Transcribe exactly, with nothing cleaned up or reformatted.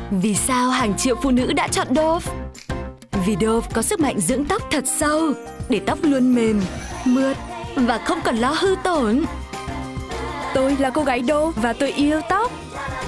Vì sao hàng triệu phụ nữ đã chọn Dove? Vì Dove có sức mạnh dưỡng tóc thật sâu, để tóc luôn mềm, mượt và không còn lo hư tổn. Tôi là cô gái Dove và tôi yêu tóc.